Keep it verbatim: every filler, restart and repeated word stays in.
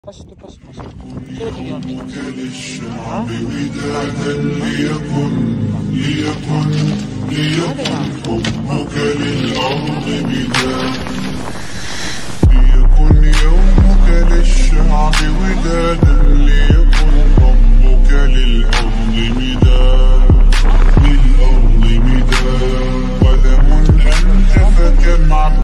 فشت فشت فشت شو بدك اياه؟ للشعب ودادا ليكن ليكن ليكن حبك للأرض بداد ليكن يومك للشعب ودادا ليكن